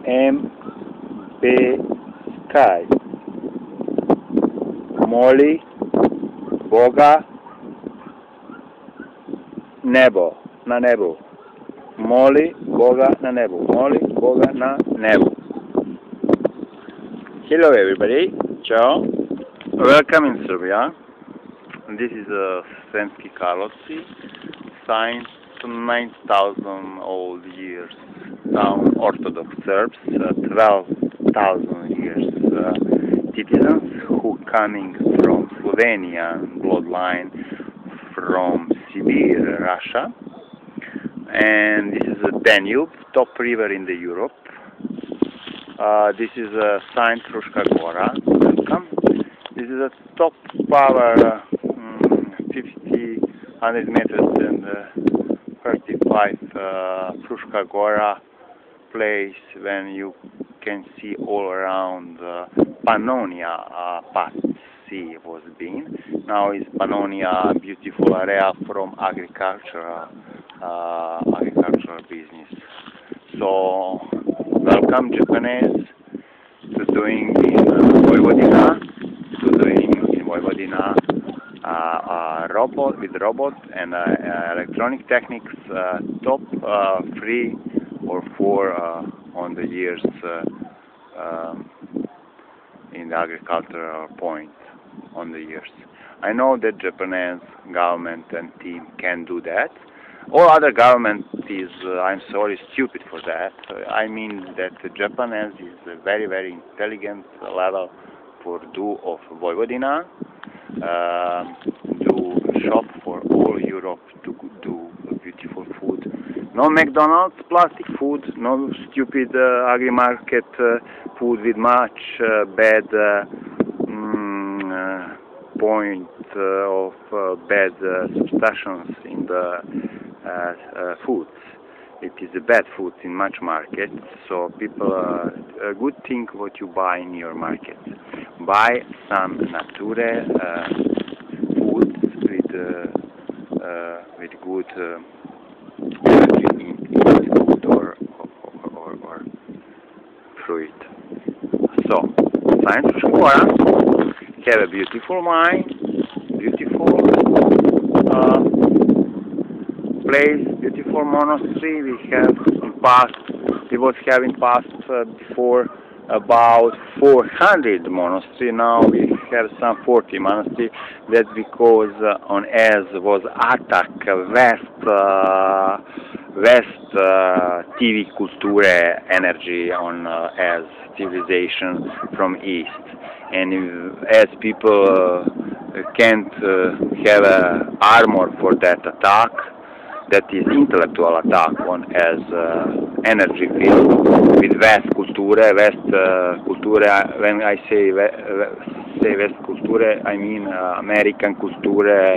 M, B, sky. Moli, Boga, nebo, na nebu. Moli Boga na nebu. Moli Boga na nebu. Hello everybody. Ciao. Welcome in Serbia. This is Sremski Karlovci, signed 9,000 old years down Orthodox Serbs, 12,000 years citizens who coming from Slovenian bloodline from Siberia, Russia. And this is a Danube, top river in the Europe. This is a Saint Fruška Gora. Welcome. This is a top power 100 meters and 35 Fruška Gora place when you can see all around Pannonia past sea was been. Now is Pannonia a beautiful area from agricultural business. So welcome Japanese to doing in Vojvodina, robot with robot and electronic techniques, top 3 or 4 on the years in the agricultural point on the years. I know that Japanese government and team can do that. All other government is, I'm sorry, stupid for that. I mean that the Japanese is a very, very intelligent level for do of Vojvodina, do shop for all Europe to do beautiful food. No McDonald's plastic food, no stupid agri-market food with much bad point of bad substances in the foods. It is a bad food in much markets, so people a good thing what you buy in your market. Buy some nature foods with good food or fruit. So, Saint Fruška Gora have a beautiful mine, beautiful place, beautiful monastery. We was having past before about 400 monastery. Now we have some 40 monastery. That's because on Ez was attack west TV culture energy on Ez civilization from east. And as people can't have armor for that attack, that is intellectual attack on as energy field with West culture. When I say West culture, I mean American culture,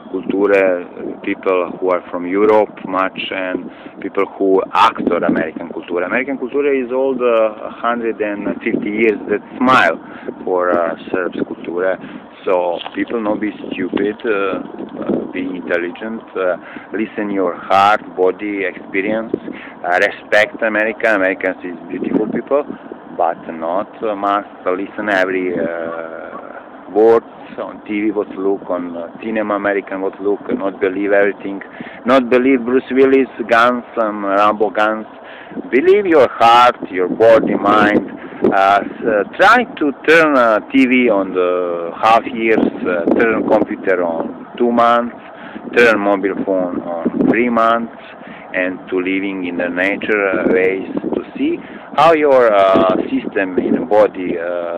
people who are from Europe much, and people who act on American culture. American culture is all the 150 years that smile for Serbs culture. So people not be stupid, be intelligent, listen your heart, body, experience, respect America. Americans is beautiful people, but not must listen every words on TV, what look on cinema, American what look, not believe everything, not believe Bruce Willis guns, Rambo guns. Believe your heart, your body, mind. Try to turn TV on the half years, turn computer on 2 months, turn mobile phone on 3 months, and to living in the nature ways to see how your system in the body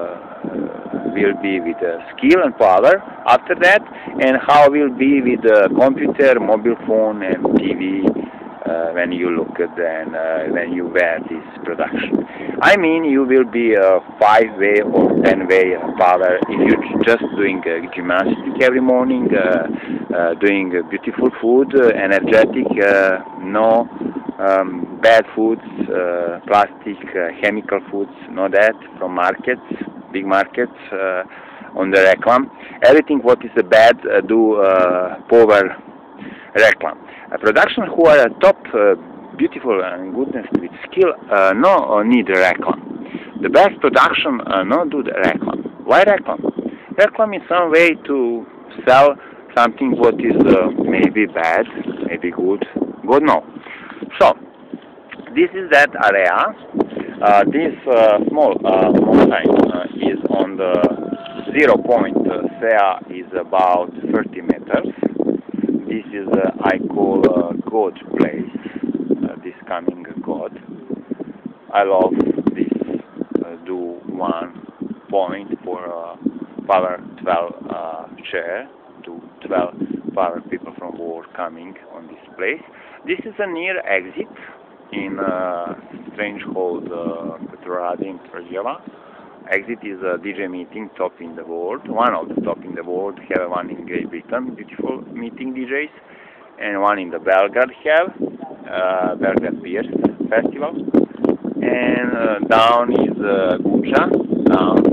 will be with skill and power after that, and how will be with computer, mobile phone, and TV when you look at them, when you wear this production. I mean, you will be a 5-way or 10-way power if you're just doing gymnastics every morning, doing beautiful food, energetic, no bad foods, plastic, chemical foods, no that from markets, big markets on the reclam. Everything what is bad do power reclam. Production who are top beautiful and goodness with skill, no need reclam. The best production no do the reclam. Why reclam? Reclam is some way to sell something what is maybe bad, maybe good. God no. So this is that area. This small mountain is on the 0 point. Sea is about 30 meters. This is I call God place. This coming God. I love this. Do 1 point for power 12 chair to 12 power people from world coming on this place. This is a near exit in strange called Petroradi in Trojeva. Exit is a DJ meeting top in the world, one of the top in the world. Have one in Great Britain, beautiful meeting DJs, and one in the Belgrade have Belgrade Beer Festival. And down is Guča, down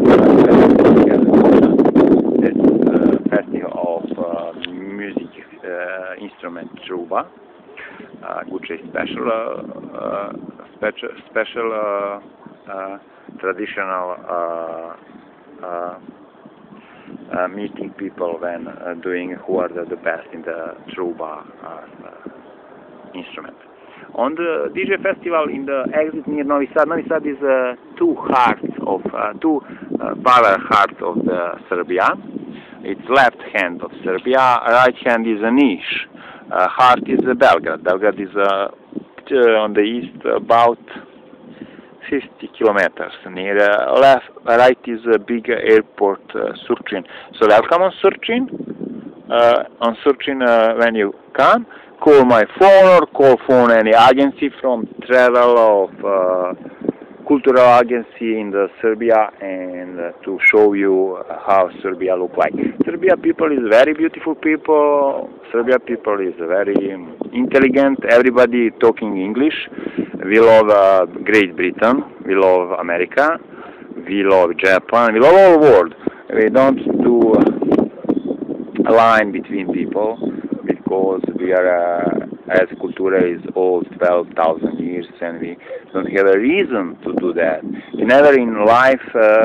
that's festival of music instrument Truba. Guča is special traditional meeting people when doing who are the best in the Truba instrument. On the DJ festival in the exit near Novi Sad. Novi Sad is two power hearts of the Serbia. It's left hand of Serbia, right hand is a niche. Heart is Belgrade. Belgrade is on the east about 50 kilometers. Near right is a big airport, Surčin. So welcome on Surčin. On Surčin, when you come, call my phone or call phone any agency from travel of cultural agency in the Serbia and to show you how Serbia look like. Serbia people is very beautiful people. Serbia people is very intelligent. Everybody talking English. We love Great Britain. We love America. We love Japan. We love all the world. We don't do a line between people because we are as culture is old 12,000 years and we don't have a reason to do that. We never in life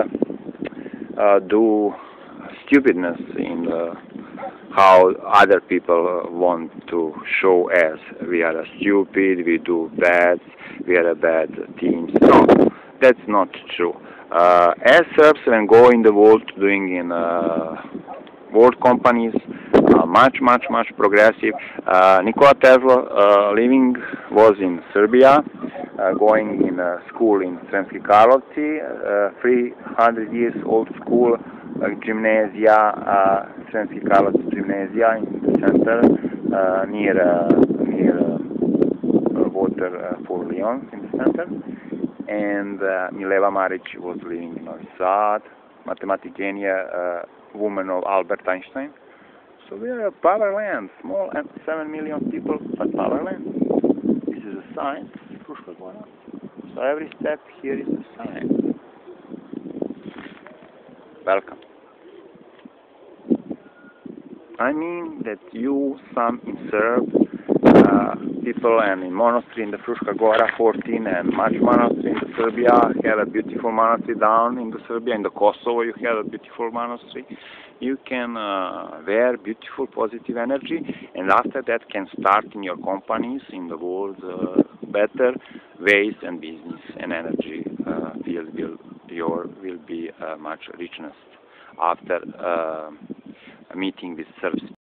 do stupidness in how other people want to show us. We are stupid, we do bad, we are a bad team. No, that's not true. As Serbs when go in the world doing in world companies, much progressive. Nikola Tesla living was in Serbia, going in school in Sremski Karlovci, 300 years old school, gymnasia, Sremski Karlovci gymnasia in the center, near water for Lyon in the center. And Mileva Maric was living in Novi Sad, mathematic genius, woman of Albert Einstein. So we are a power land, small and 7 million people, but power land. This is a science, Fruška Gora. So every step here is a science. Welcome. I mean that you, some in Serb, people and in monastery in the Fruška Gora 14 and much monastery in the Serbia, have a beautiful monastery down in the Serbia, in the Kosovo you have a beautiful monastery. You can wear beautiful positive energy and after that can start in your companies in the world better ways and business and energy will be much richness after meeting with Serbs.